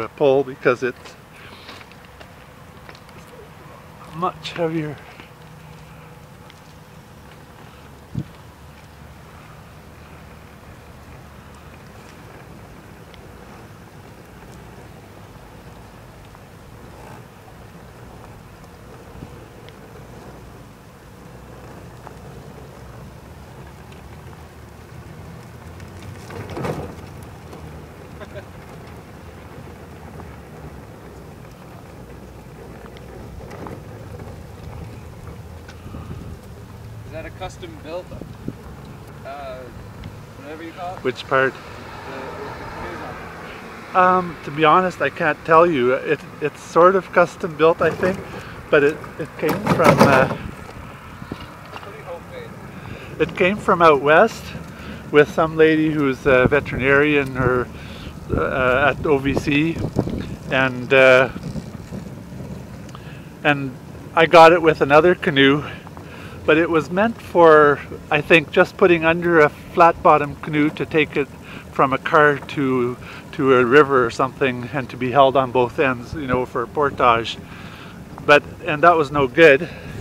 to pull because it's much heavier. Is that a custom built, whatever you call it? Which part? The canoes on it. To be honest, I can't tell you. It's sort of custom built, I think, but it came from Pretty homemade. it came from out west with some lady who's a veterinarian or at OVC, and I got it with another canoe. But it was meant for, I think, just putting under a flat bottom canoe to take it from a car to a river or something, and to be held on both ends, you know, for portage. And that was no good.